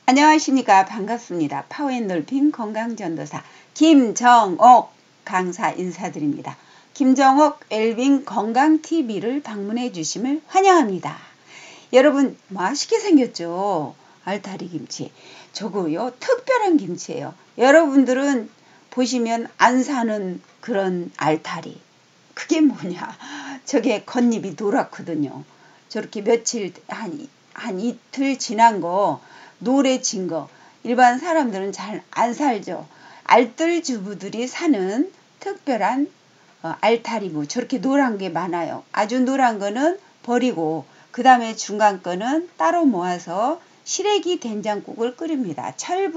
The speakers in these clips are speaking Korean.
안녕하십니까. 반갑습니다. 파워앤놀핑 건강전도사 김정옥 강사 인사드립니다. 김정옥 웰빙 건강TV를 방문해 주심을 환영합니다. 여러분 맛있게 생겼죠? 알타리 김치. 저거요 특별한 김치예요. 여러분들은 보시면 안 사는 그런 알타리. 그게 뭐냐? 저게 겉잎이 노랗거든요. 저렇게 며칠 한 이틀 지난 거 노래진 거 일반 사람들은 잘 안 살죠. 알뜰 주부들이 사는 특별한 알타리무. 저렇게 노란 게 많아요. 아주 노란 거는 버리고 그 다음에 중간 거는 따로 모아서 시래기 된장국을 끓입니다.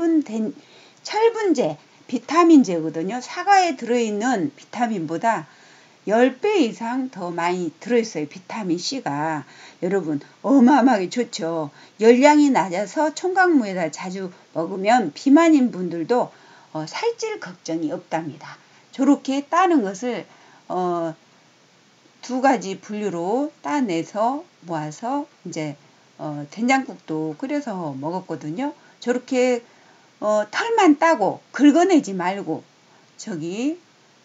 철분제, 비타민제거든요. 사과에 들어있는 비타민보다 10배 이상 더 많이 들어있어요. 비타민C가. 여러분 어마어마하게 좋죠. 열량이 낮아서 총각무에다 자주 먹으면 비만인 분들도 살찔 걱정이 없답니다. 저렇게 따는 것을 두 가지 분류로 따내서 모아서 이제 된장국도 끓여서 먹었거든요. 저렇게 털만 따고 긁어내지 말고 저기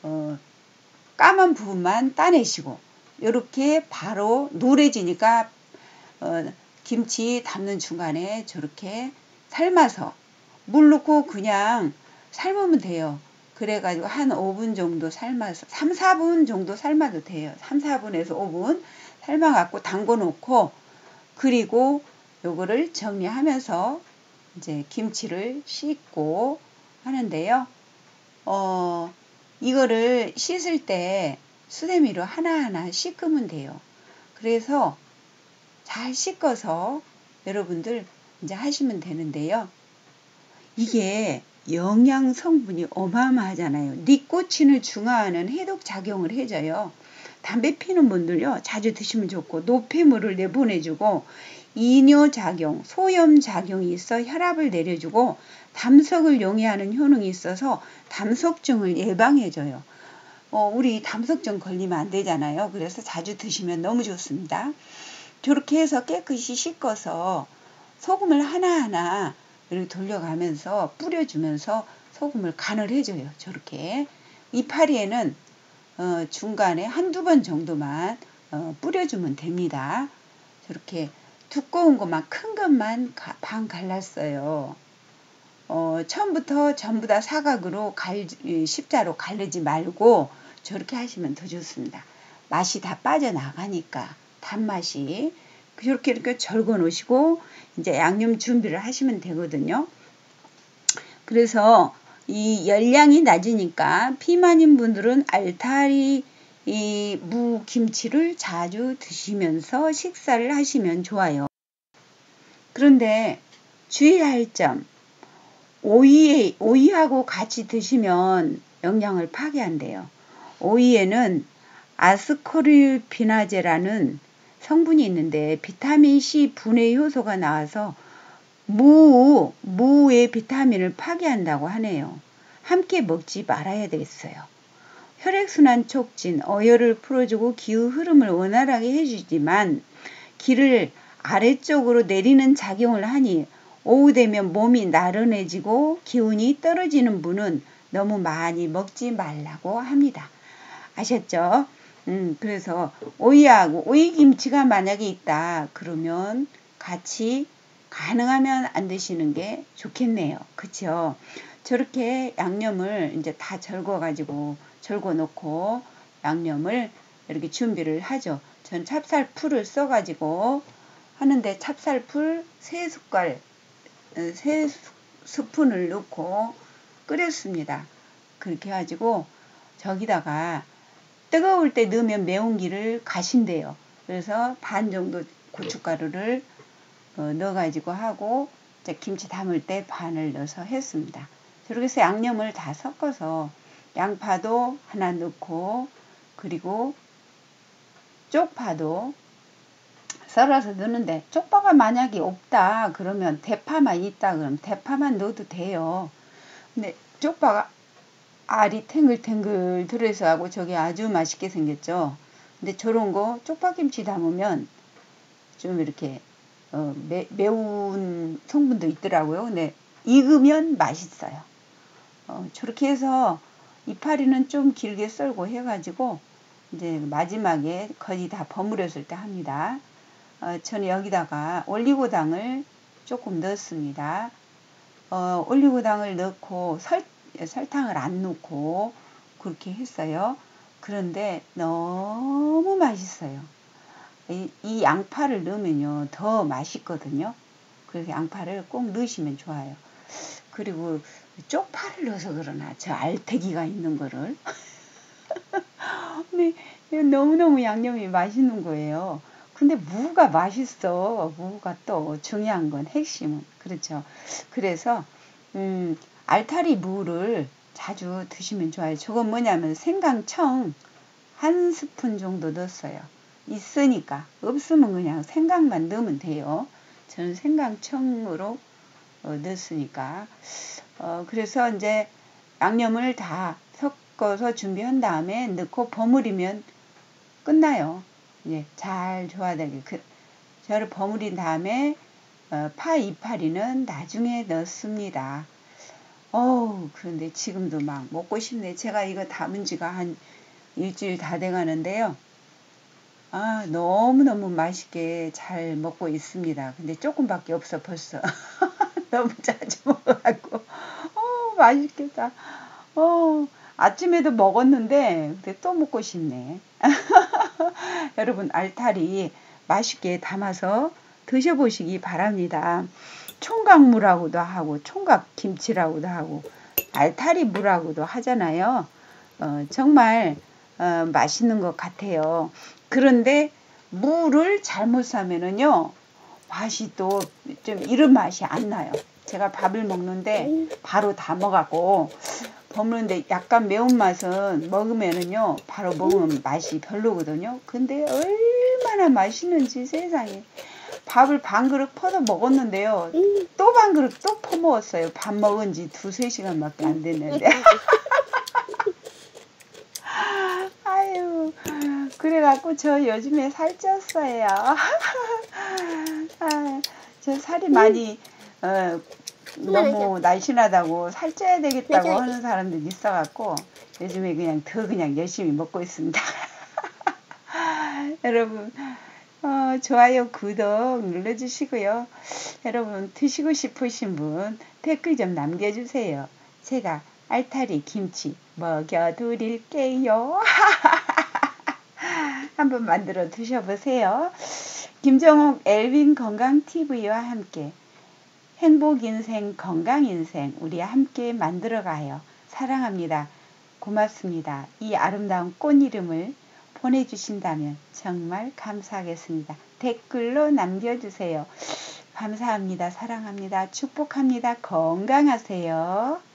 까만 부분만 따내시고 이렇게 바로 노래지니까 김치 담는 중간에 저렇게 삶아서 물 넣고 그냥 삶으면 돼요. 그래가지고 한 5분 정도 삶아서 3, 4분 정도 삶아도 돼요. 3, 4분에서 5분 삶아갖고 담궈 놓고 그리고 요거를 정리하면서 이제 김치를 씻고 하는데요. 이거를 씻을 때 수세미로 하나하나 씻으면 돼요. 그래서 잘 씻어서 여러분들 이제 하시면 되는데요. 이게 영양 성분이 어마어마하잖아요. 니코틴을 중화하는 해독 작용을 해줘요. 담배 피는 분들요 자주 드시면 좋고 노폐물을 내보내주고 이뇨작용, 소염작용이 있어 혈압을 내려주고 담석을 용해하는 효능이 있어서 담석증을 예방해줘요. 우리 담석증 걸리면 안 되잖아요. 그래서 자주 드시면 너무 좋습니다. 저렇게 해서 깨끗이 씻어서 소금을 하나하나 이렇게 돌려가면서 뿌려주면서 소금을 간을 해줘요. 저렇게 이파리에는 중간에 한두 번 정도만 뿌려주면 됩니다. 저렇게 두꺼운 것만 큰 것만 반 갈랐어요. 처음부터 전부 다 사각으로 십자로 갈르지 말고 저렇게 하시면 더 좋습니다. 맛이 다 빠져나가니까 단맛이 이렇게 절거 놓으시고 이제 양념 준비를 하시면 되거든요. 그래서 이 열량이 낮으니까 비만인 분들은 알타리 무김치를 자주 드시면서 식사를 하시면 좋아요. 그런데 주의할 점, 오이하고 같이 드시면 영양을 파괴한대요. 오이에는 아스코릴비나제라는 성분이 있는데 비타민C 분해 효소가 나와서 무의 비타민을 파괴한다고 하네요. 함께 먹지 말아야 되겠어요. 혈액순환 촉진, 어혈을 풀어주고 기후 흐름을 원활하게 해주지만 기를 아래쪽으로 내리는 작용을 하니 오후 되면 몸이 나른해지고 기운이 떨어지는 분은 너무 많이 먹지 말라고 합니다. 아셨죠? 그래서 오이하고 오이김치가 만약에 있다 그러면 같이 가능하면 안 드시는 게 좋겠네요. 그쵸? 저렇게 양념을 이제 다 절거 놓고 양념을 이렇게 준비를 하죠. 전 찹쌀풀을 써가지고 하는데 찹쌀풀 3스푼을 넣고 끓였습니다. 그렇게 해가지고 저기다가 뜨거울 때 넣으면 매운기를 가신대요. 그래서 반 정도 고춧가루를 넣어가지고 하고 이제 김치 담을 때 반을 넣어서 했습니다. 저렇게 해서 양념을 다 섞어서 양파도 하나 넣고 그리고 쪽파도 썰어서 넣는데 쪽파가 만약에 없다 그러면 대파만 있다 그러면 대파만 넣어도 돼요. 근데 쪽파가 알이 탱글탱글 들어서 하고 저게 아주 맛있게 생겼죠. 근데 저런 거 쪽파김치 담으면 좀 이렇게 매운 성분도 있더라고요. 근데 익으면 맛있어요. 저렇게 해서 이파리는 좀 길게 썰고 해가지고 이제 마지막에 거의 다 버무렸을 때 합니다. 저는 여기다가 올리고당을 조금 넣습니다. 올리고당을 넣고 설탕을 안 넣고 그렇게 했어요. 그런데 너무 맛있어요. 이 양파를 넣으면요 더 맛있거든요. 그래서 양파를 꼭 넣으시면 좋아요. 그리고 쪽파를 넣어서 그러나 저 알태기가 있는 거를 근데 너무너무 양념이 맛있는 거예요. 근데 무가 맛있어. 무가 또 중요한 건 핵심은 그렇죠. 그래서 알타리 무를 자주 드시면 좋아요. 저건 뭐냐면 생강청 한 스푼 정도 넣었어요. 있으니까 없으면 그냥 생강만 넣으면 돼요. 저는 생강청으로 넣었으니까 그래서 이제 양념을 다 섞어서 준비한 다음에 넣고 버무리면 끝나요. 예, 잘 조화되게 저를 버무린 다음에 파 이파리는 나중에 넣습니다. 그런데 지금도 막 먹고 싶네. 제가 이거 담은 지가 한 일주일 다 돼가는데요. 너무너무 맛있게 잘 먹고 있습니다. 근데 조금밖에 없어 벌써. 너무 자주 먹어갖고 맛있겠다. 아침에도 먹었는데 근데 또 먹고 싶네. 여러분 알타리 맛있게 담아서 드셔보시기 바랍니다. 총각무라고도 하고 총각김치라고도 하고 알타리무라고도 하잖아요. 정말 맛있는 것 같아요. 그런데 무를 잘못 사면은요 맛이 또 좀 이런 맛이 안 나요. 제가 밥을 먹는데 바로 다 먹었고 버무는데 약간 매운맛은 먹으면은요 바로 먹으면 맛이 별로거든요. 근데 얼마나 맛있는지 세상에. 밥을 반 그릇 퍼서 먹었는데요. 또 반 그릇 또 퍼먹었어요. 밥 먹은 지 2-3시간밖에 안 됐는데. 아유, 그래갖고 저 요즘에 살쪘어요. 저 살이 많이 너무 날씬하다고 살쪄야 되겠다고 하는 사람들이 있어갖고 요즘에 그냥 열심히 먹고 있습니다. 여러분 좋아요 구독 눌러주시고요. 여러분 드시고 싶으신 분 댓글 좀 남겨주세요. 제가 알타리 김치 먹여드릴게요. 한번 만들어 드셔보세요. 김정옥 엘빈 건강TV와 함께 행복인생 건강인생 우리 함께 만들어가요. 사랑합니다. 고맙습니다. 이 아름다운 꽃 이름을 보내주신다면 정말 감사하겠습니다. 댓글로 남겨주세요. 감사합니다. 사랑합니다. 축복합니다. 건강하세요.